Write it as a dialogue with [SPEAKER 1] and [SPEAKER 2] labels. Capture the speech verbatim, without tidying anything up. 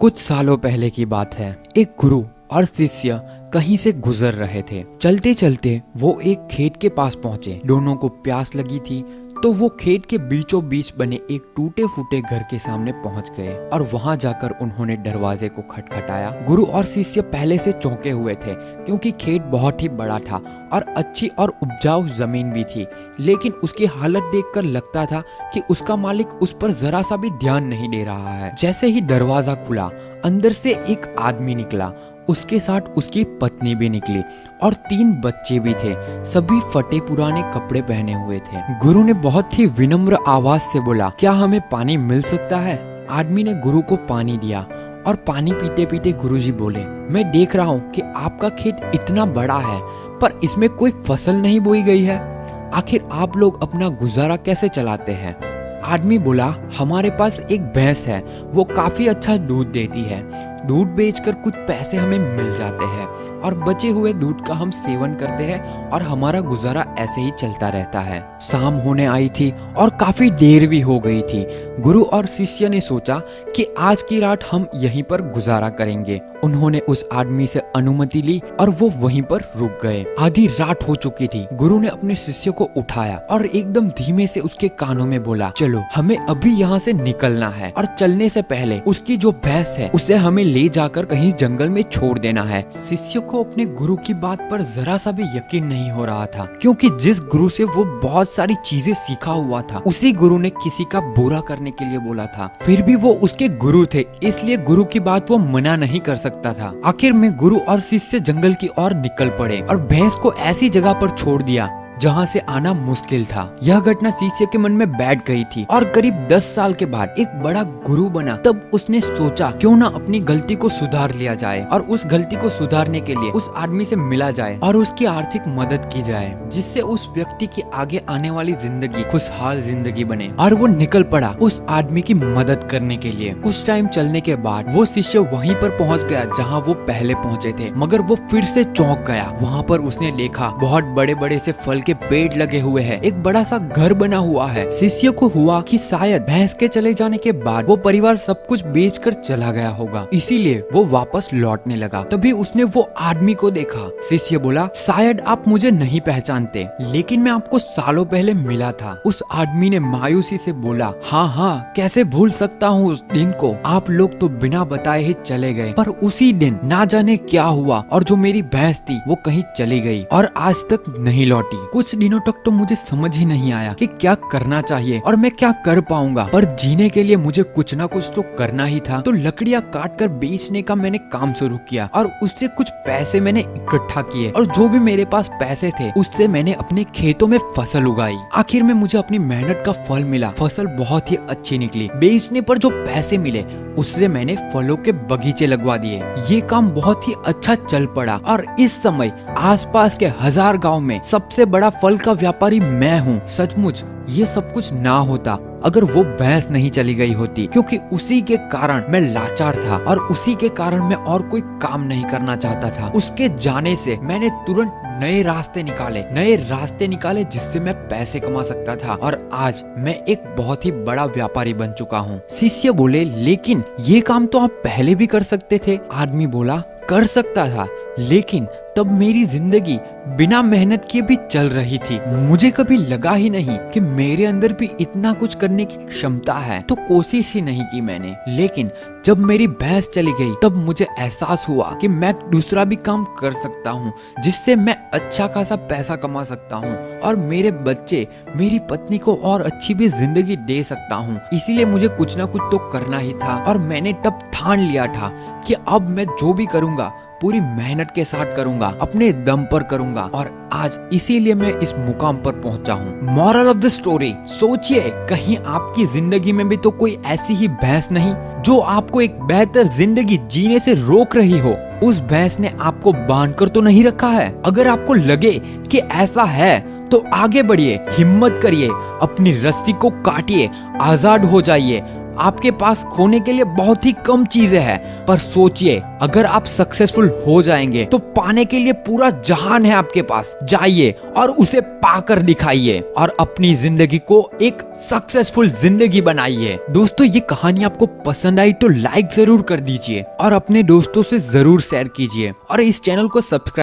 [SPEAKER 1] कुछ सालों पहले की बात है। एक गुरु और शिष्य कहीं से गुजर रहे थे। चलते चलते वो एक खेत के पास पहुंचे। दोनों को प्यास लगी थी तो वो खेत के बीचों बीच बने एक टूटे फूटे घर के सामने पहुंच गए और वहां जाकर उन्होंने दरवाजे को खटखटाया। गुरु और शिष्य पहले से चौंके हुए थे क्योंकि खेत बहुत ही बड़ा था और अच्छी और उपजाऊ जमीन भी थी, लेकिन उसकी हालत देखकर लगता था कि उसका मालिक उस पर जरा सा भी ध्यान नहीं दे रहा है। जैसे ही दरवाजा खुला, अंदर से एक आदमी निकला, उसके साथ उसकी पत्नी भी निकली और तीन बच्चे भी थे। सभी फटे पुराने कपड़े पहने हुए थे। गुरु ने बहुत ही विनम्र आवाज से बोला, क्या हमें पानी मिल सकता है? आदमी ने गुरु को पानी दिया और पानी पीते पीते गुरुजी बोले, मैं देख रहा हूँ कि आपका खेत इतना बड़ा है पर इसमें कोई फसल नहीं बोई गई है। आखिर आप लोग अपना गुजारा कैसे चलाते हैं? आदमी बोला, हमारे पास एक भैंस है, वो काफी अच्छा दूध देती है। दूध बेचकर कुछ पैसे हमें मिल जाते हैं और बचे हुए दूध का हम सेवन करते हैं और हमारा गुजारा ऐसे ही चलता रहता है। शाम होने आई थी और काफी देर भी हो गई थी। गुरु और शिष्य ने सोचा कि आज की रात हम यहीं पर गुजारा करेंगे। उन्होंने उस आदमी से अनुमति ली और वो वहीं पर रुक गए। आधी रात हो चुकी थी। गुरु ने अपने शिष्य को उठाया और एकदम धीमे से उसके कानों में बोला, चलो हमें अभी यहाँ से निकलना है और चलने से पहले उसकी जो भैंस है उसे हमें ले जाकर कहीं जंगल में छोड़ देना है। शिष्य को अपने गुरु की बात पर जरा सा भी यकीन नहीं हो रहा था, क्योंकि जिस गुरु से वो बहुत सारी चीजें सीखा हुआ था उसी गुरु ने किसी का बुरा करने के लिए बोला था। फिर भी वो उसके गुरु थे, इसलिए गुरु की बात वो मना नहीं कर सकता था। आखिर में गुरु और शिष्य जंगल की ओर निकल पड़े और भैंस को ऐसी जगह पर छोड़ दिया जहाँ से आना मुश्किल था। यह घटना शिष्य के मन में बैठ गई थी और करीब दस साल के बाद एक बड़ा गुरु बना तब उसने सोचा क्यों ना अपनी गलती को सुधार लिया जाए और उस गलती को सुधारने के लिए उस आदमी से मिला जाए और उसकी आर्थिक मदद की जाए, जिससे उस व्यक्ति की आगे आने वाली जिंदगी खुशहाल जिंदगी बने। और वो निकल पड़ा उस आदमी की मदद करने के लिए। कुछ टाइम चलने के बाद वो शिष्य वहीं पर पहुंच गया जहाँ वो पहले पहुंचे थे, मगर वो फिर से चौंक गया। वहाँ पर उसने देखा बहुत बड़े बड़े से फल के पेड़ लगे हुए हैं, एक बड़ा सा घर बना हुआ है। शिष्य को हुआ कि शायद भैंस के चले जाने के बाद वो परिवार सब कुछ बेचकर चला गया होगा, इसीलिए वो वापस लौटने लगा। तभी उसने वो आदमी को देखा। शिष्य बोला, शायद आप मुझे नहीं पहचानते, लेकिन मैं आपको सालों पहले मिला था। उस आदमी ने मायूसी से बोला, हाँ हाँ, कैसे भूल सकता हूँ उस दिन को। आप लोग तो बिना बताए ही चले गए, पर उसी दिन ना जाने क्या हुआ और जो मेरी भैंस थी वो कहीं चली गई और आज तक नहीं लौटी। कुछ दिनों तक तो मुझे समझ ही नहीं आया कि क्या करना चाहिए और मैं क्या कर पाऊंगा, पर जीने के लिए मुझे कुछ ना कुछ तो करना ही था। तो लकड़ियां काट कर बेचने का मैंने काम शुरू किया और उससे कुछ पैसे मैंने इकट्ठा किए और जो भी मेरे पास पैसे थे उससे मैंने अपने खेतों में फसल उगाई। आखिर में मुझे अपनी मेहनत का फल मिला। फसल बहुत ही अच्छी निकली। बेचने पर जो पैसे मिले उससे मैंने फलों के बगीचे लगवा दिए। ये काम बहुत ही अच्छा चल पड़ा और इस समय आसपास के हजार गांव में सबसे बड़ा फल का व्यापारी मैं हूँ। सचमुच ये सब कुछ ना होता अगर वो भैंस नहीं चली गई होती, क्योंकि उसी के कारण मैं लाचार था और उसी के कारण मैं और कोई काम नहीं करना चाहता था। उसके जाने से मैंने तुरंत नए रास्ते निकाले नए रास्ते निकाले जिससे मैं पैसे कमा सकता था और आज मैं एक बहुत ही बड़ा व्यापारी बन चुका हूँ। शिष्य बोले, लेकिन ये काम तो आप पहले भी कर सकते थे। आदमी बोला, कर सकता था, लेकिन तब मेरी जिंदगी बिना मेहनत किए भी चल रही थी। मुझे कभी लगा ही नहीं कि मेरे अंदर भी इतना कुछ करने की क्षमता है, तो कोशिश ही नहीं की मैंने। लेकिन जब मेरी भैंस चली गई तब मुझे एहसास हुआ कि मैं दूसरा भी काम कर सकता हूँ जिससे मैं अच्छा खासा पैसा कमा सकता हूँ और मेरे बच्चे, मेरी पत्नी को और अच्छी भी जिंदगी दे सकता हूँ। इसीलिए मुझे कुछ ना कुछ तो करना ही था और मैंने तब ठान लिया था कि अब मैं जो भी करूँगा पूरी मेहनत के साथ करूंगा, अपने दम पर करूंगा और आज इसीलिए मैं इस मुकाम पर पहुंचा हूँ। मॉरल ऑफ द स्टोरी, सोचिए कहीं आपकी जिंदगी में भी तो कोई ऐसी ही भैंस नहीं जो आपको एक बेहतर जिंदगी जीने से रोक रही हो। उस भैंस ने आपको बांध कर तो नहीं रखा है। अगर आपको लगे कि ऐसा है तो आगे बढ़िए, हिम्मत करिए, अपनी रस्सी को काटिए, आजाद हो जाइए। आपके पास खोने के लिए बहुत ही कम चीजें हैं, पर सोचिए अगर आप सक्सेसफुल हो जाएंगे तो पाने के लिए पूरा जहान है आपके पास। जाइए और उसे पाकर दिखाइए और अपनी जिंदगी को एक सक्सेसफुल जिंदगी बनाइए। दोस्तों, ये कहानी आपको पसंद आई तो लाइक जरूर कर दीजिए और अपने दोस्तों से जरूर शेयर कीजिए और इस चैनल को सब्सक्राइब